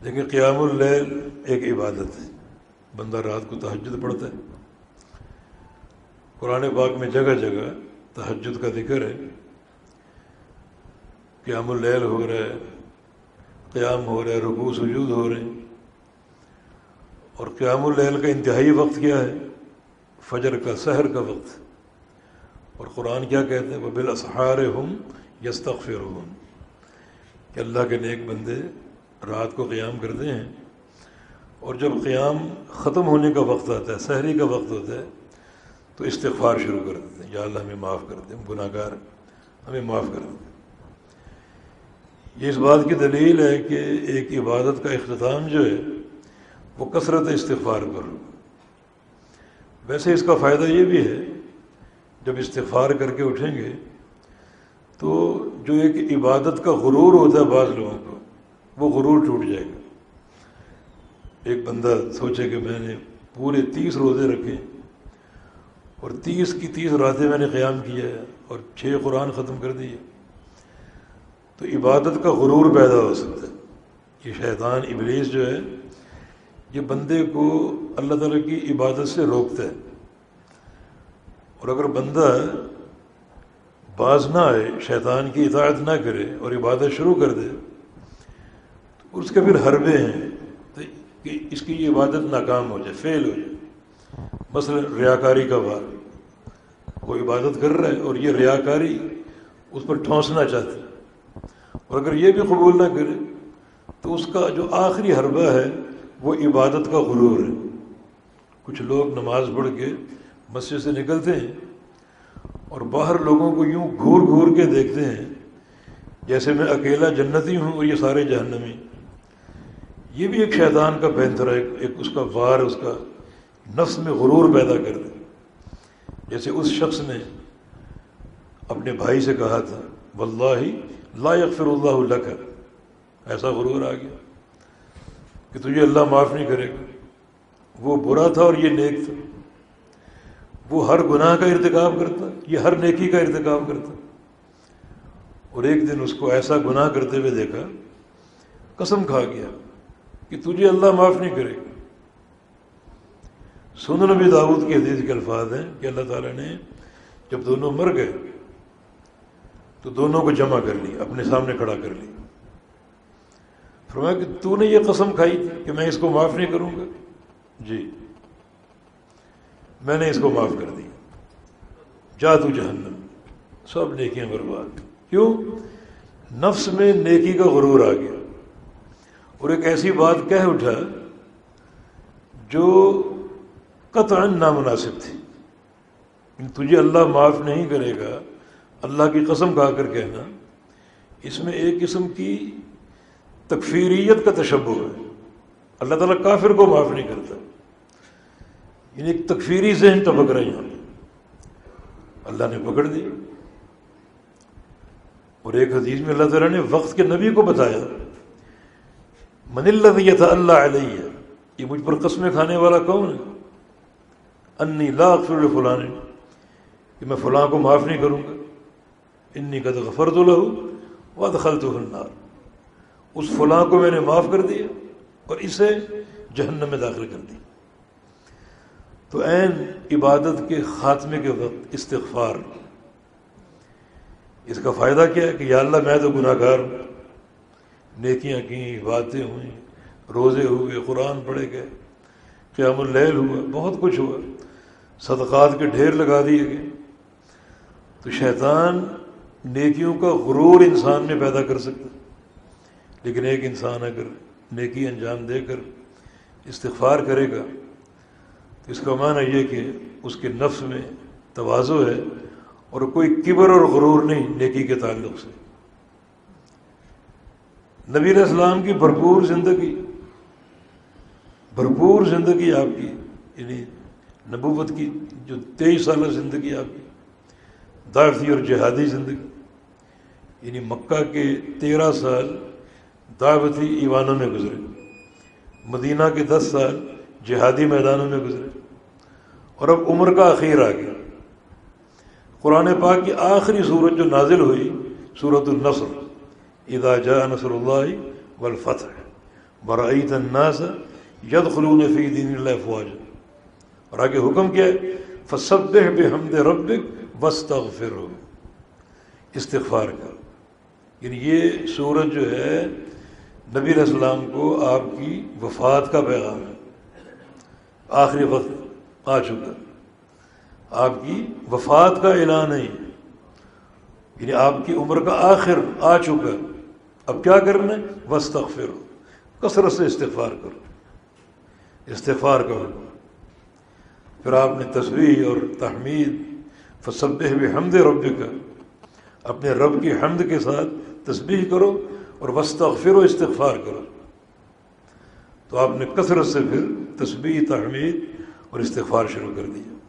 دیکھیں قیام اللیل ایک عبادت ہے، بندہ رات کو تہجد پڑھتا ہے۔ قرآن پاک میں جگہ جگہ تہجد کا ذکر ہے، قیام اللیل ہو رہا ہے، قیام ہو رہا ہے، رکوع سجود ہو رہے ہیں۔ اور قیام اللیل کا انتہائی وقت کیا ہے؟ فجر کا، سحر کا وقت۔ اور قرآن کیا کہتے ہیں؟ وَبِالْأَسْحَارِ هُمْ يَسْتَغْفِرُونَ، کہ اللہ کے نیک بندے رات کو قیام کرتے ہیں، اور جب قیام ختم ہونے کا وقت آتا ہے، سحری کا وقت ہوتا ہے، تو استغفار شروع کر دیتے ہیں، یا اللہ ہمیں معاف کر دیں، ہم گناہ گار، ہمیں معاف کر دیں۔ یہ اس بات کی دلیل ہے کہ ایک عبادت کا اختتام جو ہے وہ کثرت استغفار پر ہو۔ ویسے اس کا فائدہ یہ بھی ہے، جب استغفار کر کے اٹھیں گے تو جو ایک عبادت کا غرور ہوتا ہے بعض لوگوں کو، وہ غرور ٹوٹ جائے گا۔ ایک بندہ سوچے کہ میں نے پورے 30 روزے رکھے اور 30 کی 30 راتیں میں نے قیام کیا ہے اور 6 قرآن ختم کر دیے، تو عبادت کا غرور پیدا ہو سکتا ہے۔ یہ شیطان ابلیس جو ہے، یہ بندے کو اللہ تعالیٰ کی عبادت سے روکتا ہے، اور اگر بندہ باز نہ آئے، شیطان کی اطاعت نہ کرے اور عبادت شروع کر دے، تو اس کے پھر حربے ہیں کہ اس کی یہ عبادت ناکام ہو جائے، فیل ہو جائے۔ مثلا ریاکاری کا وار، کوئی عبادت کر رہا ہے اور یہ ریاکاری اس پر ٹھونسنا چاہتا ہے، اور اگر یہ بھی قبول نہ کرے تو اس کا جو آخری حربہ ہے وہ عبادت کا غرور ہے۔ کچھ لوگ نماز پڑھ کے مسجد سے نکلتے ہیں اور باہر لوگوں کو یوں گھور گھور کے دیکھتے ہیں جیسے میں اکیلا جنتی ہوں اور یہ سارے جہنمی۔ یہ بھی ایک شیطان کا پینترا ہے، ایک اس کا وار، اس کا نفس میں غرور پیدا کر دے۔ جیسے اس شخص نے اپنے بھائی سے کہا تھا واللہ لا یغفر اللہ لک، ایسا غرور آ گیا کہ تجھے اللہ معاف نہیں کرے گا۔ وہ برا تھا اور یہ نیک تھا، وہ ہر گناہ کا ارتکاب کرتا، یہ ہر نیکی کا ارتکاب کرتا۔ اور ایک دن اس کو ایسا گناہ کرتے ہوئے دیکھا، قسم کھا گیا کہ تجھے اللہ معاف نہیں کرے گا۔ سنن نبی داؤد کی حدیث کے الفاظ ہیں کہ اللہ تعالیٰ نے جب دونوں مر گئے تو دونوں کو جمع کر لی، اپنے سامنے کھڑا کر لی۔ فرمایا کہ تو نے یہ قسم کھائی تھی کہ میں اس کو معاف نہیں کروں گا؟ جی، میں نے اس کو معاف کر دیا، جا تو جہنم، سب نیکیاں برباد۔ کیوں؟ نفس میں نیکی کا غرور آ گیا اور ایک ایسی بات کہہ اٹھا جو قطعاً نامناسب تھی۔ تجھے اللہ معاف نہیں کرے گا، اللہ کی قسم کھا کر کہنا، اس میں ایک قسم کی تکفیریت کا تشبہ ہے۔ اللہ تعالیٰ کافر کو معاف نہیں کرتا، یعنی ایک تکفیری ذہن ٹپک رہا ہے یہاں پہ، اللہ نے پکڑ دی۔ اور ایک حدیث میں اللہ تعالیٰ نے وقت کے نبی کو بتایا، من الذی یتألی علیہ، یہ مجھ پر قسمیں کھانے والا کون ہے؟ انی لا اغفر لفلان، کہ میں فلاں کو معاف نہیں کروں گا، انی قد غفرت لہ وادخلتہ النار، اس فلاں کو میں نے معاف کر دیا اور اسے جہنم میں داخل کر دیا۔ تو عین عبادت کے خاتمے کے وقت استغفار، اس کا فائدہ کیا ہے کہ یا اللہ میں تو گناہ گار ہوں، نیکیاں کیں، باتیں ہوئیں، روزے ہوئے، قرآن پڑھے گئے، قیام اللیل ہوا، بہت کچھ ہوا، صدقات کے ڈھیر لگا دیے گئے۔ تو شیطان نیکیوں کا غرور انسان میں پیدا کر سکتا، لیکن ایک انسان اگر نیکی انجام دے کر استغفار کرے گا تو اس کا معنی یہ کہ اس کے نفس میں تواضع ہے اور کوئی کبر اور غرور نہیں نیکی کے تعلق سے۔ نبی علیہ السلام کی بھرپور زندگی آپ کی، یعنی نبوت کی جو 23 سالہ زندگی آپ کی دعوتی اور جہادی زندگی، یعنی مکہ کے 13 سال دعوتی ایوانوں میں گزرے، مدینہ کے 10 سال جہادی میدانوں میں گزرے، اور اب عمر کا اخیر آ گیا۔ قرآن پاک کی آخری سورت جو نازل ہوئی، سورۃ النصر، اذا جاء نصر اللہ والفتح، وَرَأَيْتَ النَّاسَ يَدْخُلُونَ فِي دِينِ اللَّهِ أَفْوَاجًا، اور آگے حکم کیا ہے فَسَبِّحْ بِحَمْدِ رَبِّكَ وَاسْتَغْفِرْهُ، استغفار کر. یعنی یہ سورت جو ہے نبی علیہ السلام کو آپ کی وفات کا پیغام ہے. آخری وقت آ چکا، آپ کی وفات کا اعلان ہے، یعنی آپ کی عمر کا آخر آ چکا. اب کیا کرنا ہے؟ واستغفروا، کثرت سے استغفار کرو، استغفار کرو. پھر آپ نے تسبیح اور تحمید، فسبح بحمد ربک، اپنے رب کی حمد کے ساتھ تسبیح کرو اور واستغفروا، استغفار کرو. تو آپ نے کثرت سے پھر تسبیح، تحمید اور استغفار شروع کر دیا.